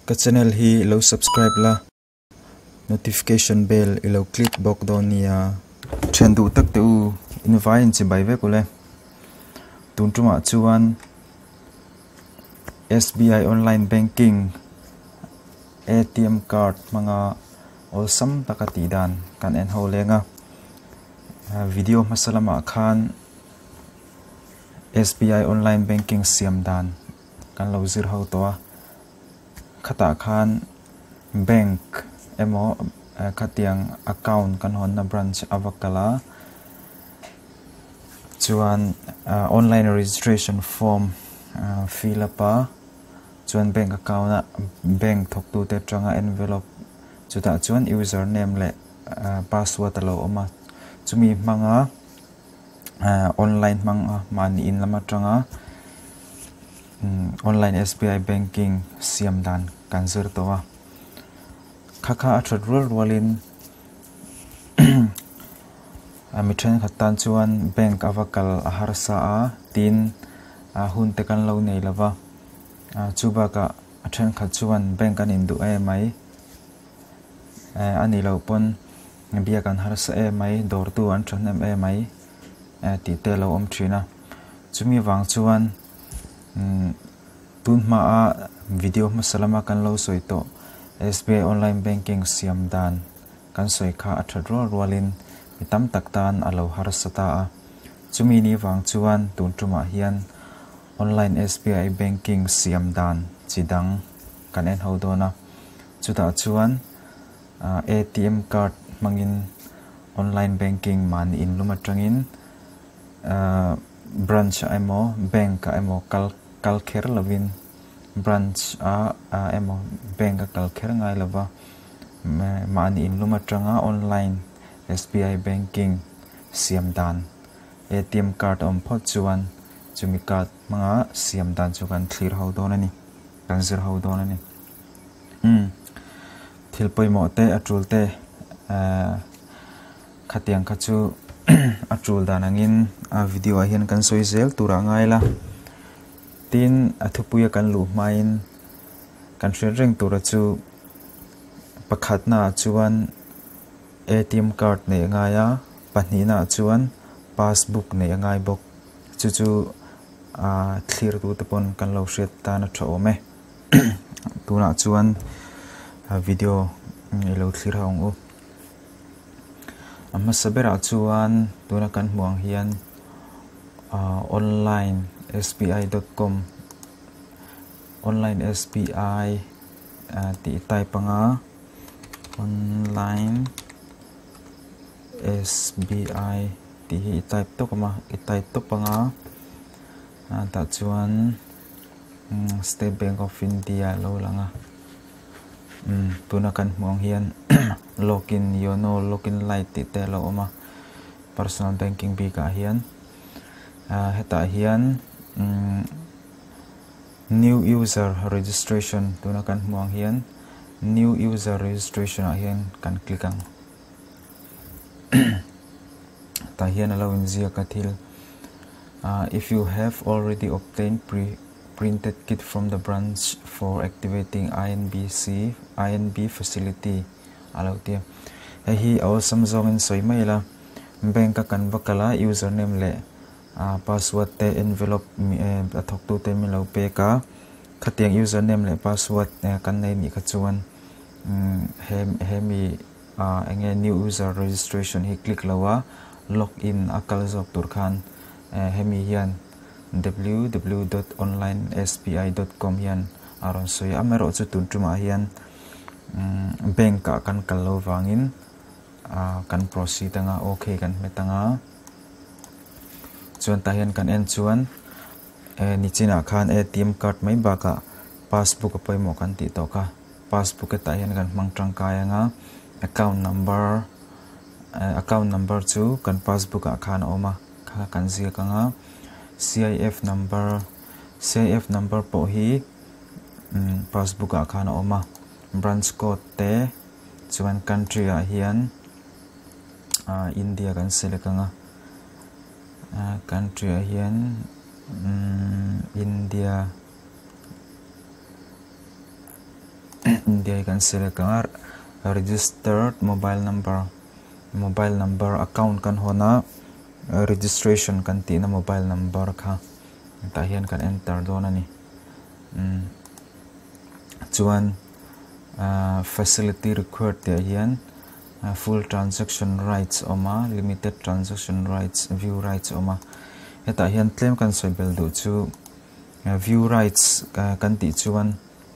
ka channel hi lo subscribe la notification bell ilo click bok do nia thendu tak te u invite chi bai ve kule tuntuma chuan SBI online banking ATM card manga olsam takati dan kan en ho lenga video masalama khan SBI online banking siam dan kan lo zir ho to khata khan bank emo khatiang account kan hon na branch avakala chuan online registration form fill up chuan bank account bank thok tu te tanga envelope chuta chuan username le password alo oma chumi manga online manga mani in lama tanga online SBI banking siam dan kanzir towa khakha athat rolin amithen khatan chuan bank avakal harsa a tin hun te kan lo nei lova chuba ka athen khat chuan bank an indu mai ani lo pon bia kan harsa mai dor tu an thanem mai ti te lo om thina chumi wang chuan tun ma a video masalama kan lo soito SBI online banking siam dan kan soi kha athat rolin mitam taktan alo harsata a chumi ni wang chuan tuntuma hian online SBI banking siam dan chidang kan en hodona chuta chuan ATM card mangin online banking man in lumatangin branch emo bank emo kalkher lovin branch emo bank kalkher ngai lova man in lumatanga online SBI banking siam dan ATM card om phot chuan chumi card manga siam dan chu kan thlir ho don ani kan zir ho don ani thilpoi mo te atul te khatiang khachu atul danangin video a hian kan soi zel tura ngai la tin athupuya kan lu main kan reng tura chu pakhat na chuan ATM card ne ngaya pahni na chuan passbook ne ngai bok chu clear tu te pon kan lo shet ta na tho me tuna chuan video lo clear hong u amma sabera chuan tuna kan muang hian online sbi.com online SBI ti type nga online SBI ti type to kama type to panga ta chuan State Bank of India lo langa tuna kan muang hian login yono login light ti te lo oma personal banking bi ka hian heta hian new user registration tuna kan muang hian new user registration a hian kan klikang ta hian alo inzia ka thil if you have already obtained printed kit from the branch for activating INB facility alo tia hi awesome zong in soi mai la bank ka kan bakala username le password te envelope athok tu te mi lo pe ka khatiang username le password kan nei ni kha chuan hemi enge new user registration hi click lawa login akal zok tur khan hemi hian www.onlinesbi.com hian aron soi amero chu tuntuma hian bank ka kan kallo wangin kan proceed anga okay kan metanga chuan ta hian kan en chuan ni china khan ATM card mai ba ka passbook apoi mo kan ti to ka passbook ta hian kan mangtang kaya nga account number chu kan passbook a khan oma kha kan zia ka nga CIF number po hi passbook a khan oma branch code te chuan country a hian India kan select nga country a hian India ti kan select ka registered mobile number account kan hona registration kan ti na mobile number kha ta hian kan enter don ani chuan facility required te hian full transaction rights oma limited transaction rights view rights oma heta hian claim kan soibel du chu view rights kan ti chuan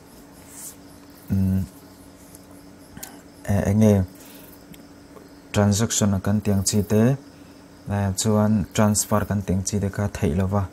enge transaction kan tiang chi te chuan transfer kan tiang chi te ka thailawa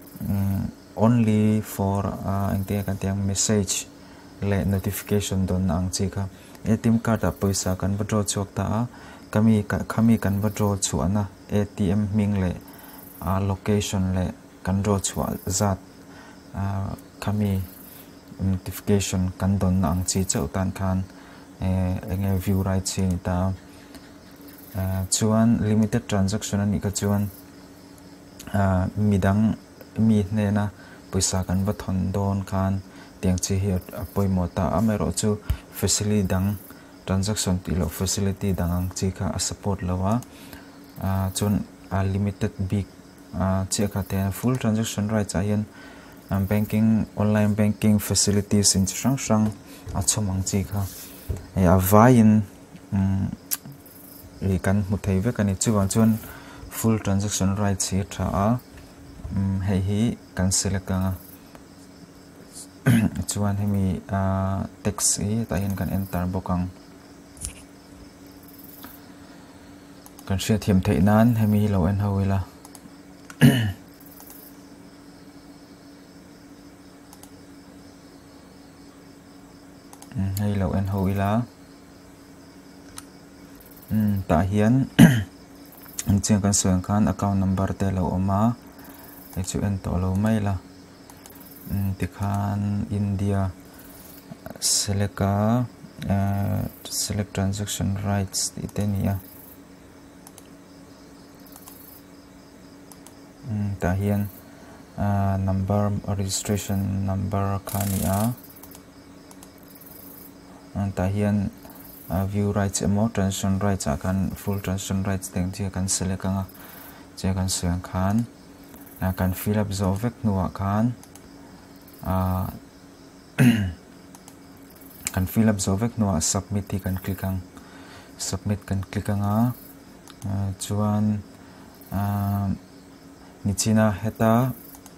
only for engte kan tiang message le notification don ang chi kha ATM card a paisa kan withdraw chuak ta khami kan withdraw chu ana ATM ming le location le kan draw chu zat khami notification kan don ang chi chau tan khan enge view right chi ta chuan limited transaction ani ka chuan midang mi ne na paisa kan va thon don khan tiang chi hi apoi mota amero chu facility dang transaction ti lo facility dang ang chi kha support lawa chun limited big chi kha te full transaction rights a hian banking online banking facilities in sang achomang chi kha avain kan muthei ve kan chuwang chuan full transaction rights hi tha a hei hi kan select ka chuan hemi text hi ta hian kan enter bokang kan sia thiam thei nan hemi lo en hawila hei lo en hawila ta hian chiang kan soang khan account number te lo oma chu en to lo mai la tikhan India select transaction rights itenia ta hian number registration number khania ta hian view rights emo transaction rights akan full transaction rights teng chi kan select anga che kan siang khan kan fill up zo vek nuwa khan kan fill up zo vek nuwa submit hi kan click ang submit kan click anga chuan nichina heta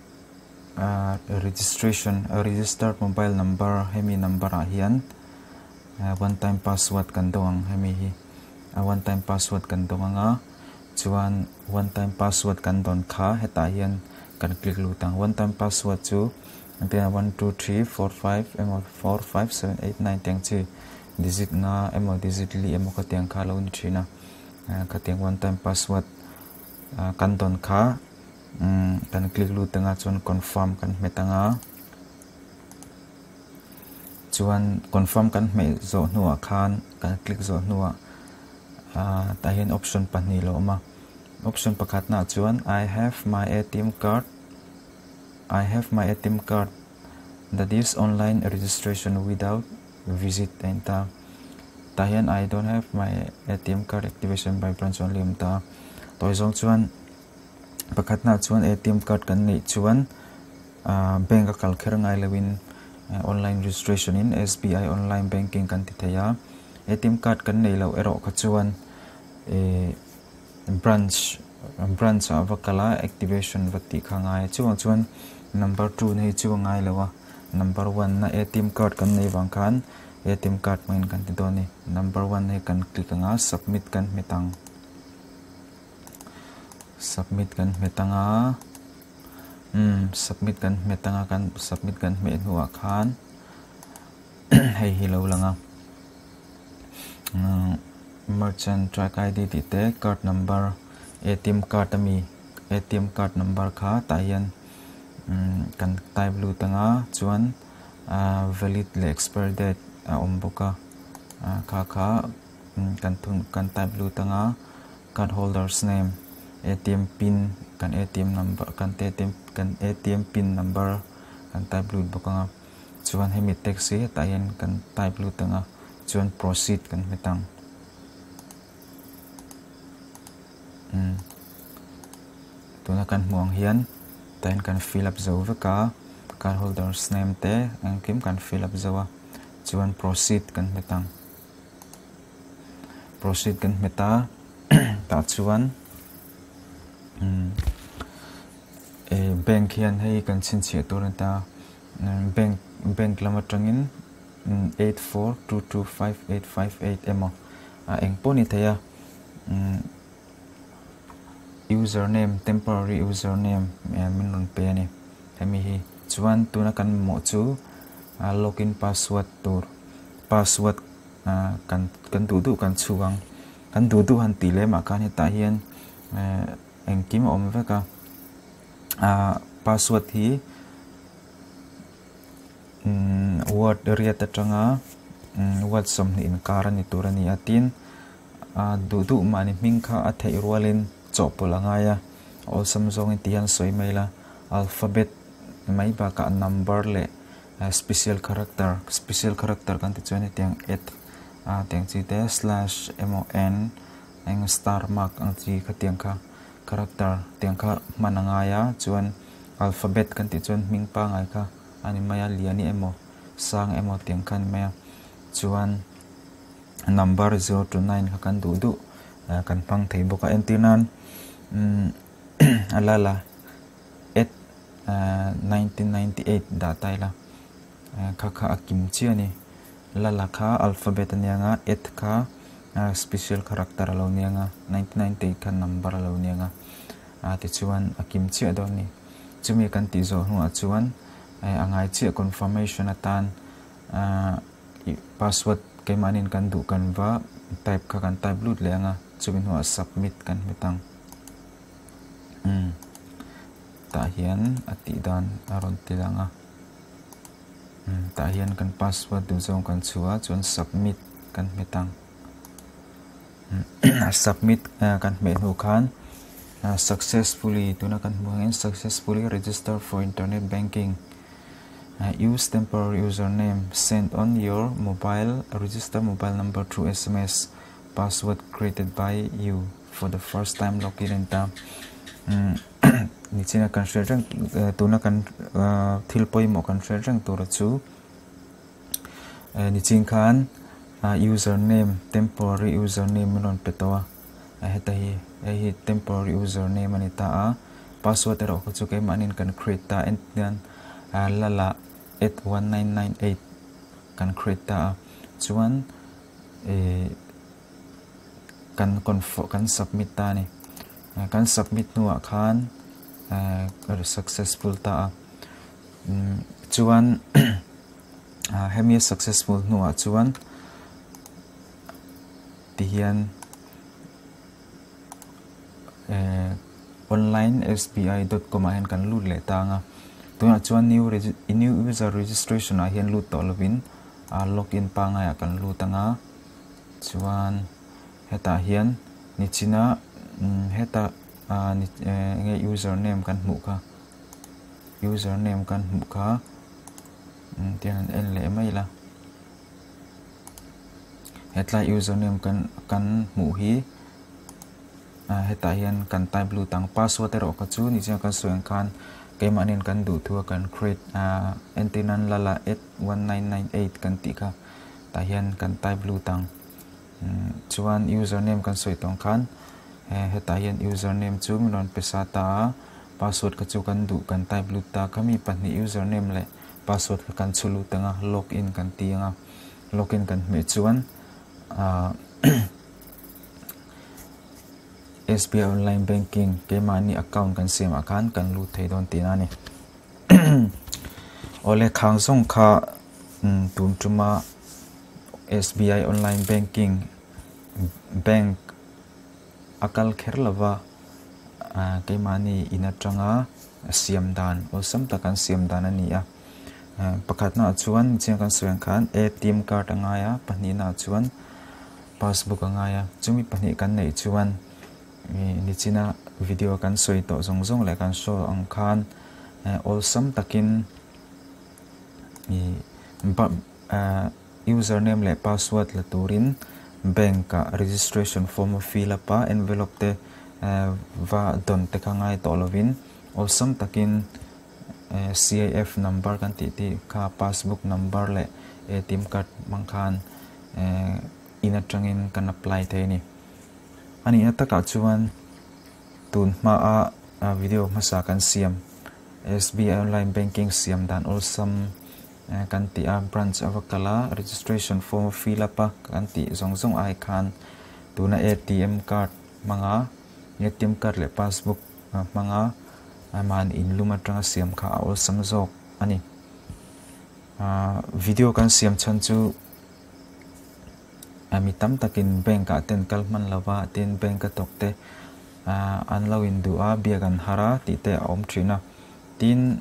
registered mobile number hemi number a hian one time password kan doang hemi hi one time password kan donga chuan one time password kan don kha heta hian kan click lutang one time password chu pen 1 2 3 4 5 emo 4 5 7 8 9 teng chi digit nga emo digit li emo ka teng kha lo ni thina ka teng one time password kan don kha kan click lutanga chuan confirm kan metanga chuan confirm kan me zo nuwa khan kan click zo nuwa ta hian option pani lo ma option pakhat na chuan I have my ATM card that is online registration without visit enta ta hian I don't have my ATM card activation by branch only ta toy zong chuan pakhat na chuan ATM card kan nei chuan bank account kher ngai lewin online registration in SBI online banking kan ti thaya ATM card kan nei lo ero kha chuan branch avakala activation vati khangai chuan number 2 nei chuangai lawa number 1 na ATM card kan nei wang khan ATM card main kan ti doni number 1 nei kan click anga submit kan metanga submit kan submit kan me nuwa khan hei hi lo langa merchant track ID ti te card number ATM card number kha ta hian kan type lu tanga chuan valid le expire date omboka kha kan type lu tanga card holders name ATM pin kan ATM number kan ATM pin number kan type lu boka chuan hemi text hi ta hian kan type lu tanga chuan proceed kan metang tuna kan hmuang hian ta hian kan fill up zo veka cardholder's name te angkim kan fill up zo a chuan proceed kan metang proceed kan meta ta chuan bank hian hei kan chin chia tur ta bank lama tangin 84225858 emo engponi thaya username temporary username minun pe ni hemi hi chuan tuna kan mo chu login password tur password kan du kan chuang kan du han ti le ma kan ta hian engkim om veka password hi word area ta tanga word som ni in karani turani atin du mani mingkha a thei rualin chopulangaya all sam zong tian soi maila alphabet mai ba ka number le special character kan ti chuan tiang et tiang chi te /mon eng star mark ang chi kha tiang kha character tiang kha manangaya chuan alphabet kan ti chuan mingpa ngai kha ani maya liani emo sang emo tiang kan maya chuan number 0 to 9 kha kan du kan pang thei boka entinan alala 1998 datai la kha akim chiani lala kha alphabet anianga et kha special character lo nianga 1998 kha number lo nianga ti chuan akim chi adoni chumi kan ti zo hu chuan angai chi confirmation atan password ke manin kan du kan wa type kha kan type lut lenga chumi hu submit kan metang ta hian ati dan aron tilanga ta hian kan password du zong kan chua chuan submit kan metang submit kan me nu khan successfully tuna kan buangin successfully register for internet banking use temporary username send on your mobile register mobile number through SMS password created by you for the first time login in ta ni china kan share tuna kan thilpoi mo kan share tur chu ni chin khan username temporary username non petowa heta hi temporary username ani ta password ero ko chu ke manin kan create ta and lala 81998 kan create ta chuan kan submit ta ni kan submit nuwa khan successful ta chuan hemi successful nuwa chuan tihian online sbi.com a hian kan lut le tanga tuna chuan new user registration a hian lut to lovin login pa nga ya kan lut anga chuan heta hian nichina heta nge username kan hmu kha tian en le mai la hetlai username kan hmu hi heta hian kan type lu tang password ero ka chu ni chang kan soeng khan ke manin kan du thua kan create antinan lala 81998 kan ti kha ta hian kan type lu tang chuan username kan soi tong khan heta hian username chu minon pesa ta password ka chu kan du kan type lu ta kami pani username le password ka kan chulu tanga login kan tianga login kan me chuan SBI online banking ke mani account kan sim akan kan lu thei don tinani ole khangsong kha tumtuma SBI online banking bank akal kherlawa ke mani ina tanga siamdan osam takan siamdan ania pakhatna chuan cheng kan suang khan ATM card angaya panina chuan passbook angaya chumi pani kan nei chuan ni china video kan soi to zong le kan show ang khan all sam takin username le password la turin bank ka registration form fill up a envelope te va don te kangai to lovin osam takin CIF number kan ti ka passbook number le ATM card mangkhan ina tangin kan apply te ni ani ataka chuan tun ma a video masa kan siam SBI online banking siam dan osam kan ti a branch avakala registration form fill up kan ti zong ai khan tuna ATM card manga ATM card le passbook manga man in luma tanga siam kha all samjok ani video kan siam chan chu ami tam takin bank ka ten kalman lawa ten bank ka tokte an lawin du a biagan hara ti te om trina tin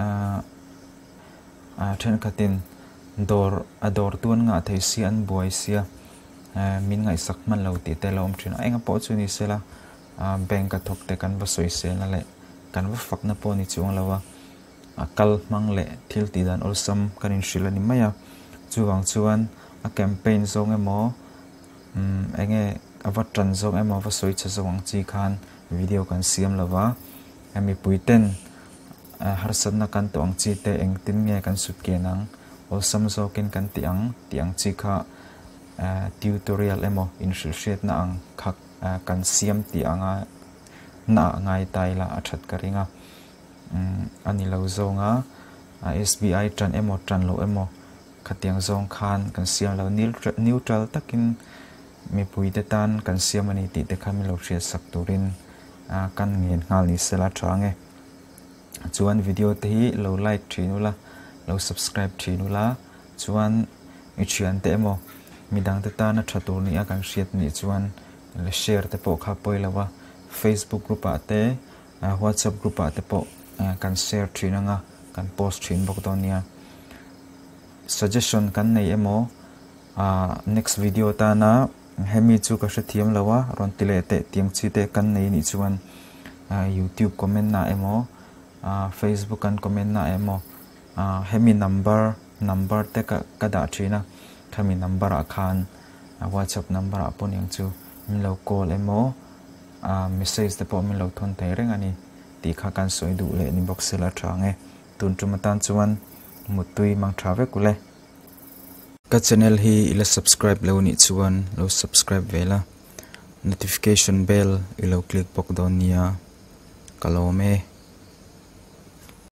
then katin dor tuan nga thei si an buai sia min ngai sakman lo ti te lom thin ai nga po chu ni sela bank ka thok te kan ba soi se na le kan va fak na po ni chuang lawa akal mang le thil ti dan olsam kan in shila ni maya chuwang chuan a campaign zong emo enge avatran zong emo va soi cha zong chi khan video kan siam lawa ami puiten harsat na kan to ang chi te eng tin nge kan sut ke nang olsam zokin kan tiang chi kha tutorial emo in shit na ang khak kan siam ti anga na ngai tai la athat karinga ani lo zonga SBI tran emo tran lo emo khatiang zong khan kan siam lo neutral takin mi puite tan kan siam ani ti te khami lo shia sak turin kan ngin ngal ni sela thange chuan video te hi lo like thinula lo subscribe thinula chuan ichian te emo midang te ta na thatur ni akan hriat ni chuan le share te po kha poilawa Facebook group ate WhatsApp group ate po kan share thinanga kan post thin bok donia suggestion kan nei emo next video ta na hemi chu ka hrethiam lawa ron tile te tiang chi te kan nei ni chuan YouTube comment na emo Facebook kan comment na emo hemi number te ka da thina khami number a khan WhatsApp number a pon yang chu min lo call emo message te po min lo thon thei reng ani ti kha kan soi du le ni box la thange tun tumatan chuan mutui mang thave kule ka channel hi ila subscribe lo ni chuan lo subscribe vela notification bell ilo click bok don nia kalome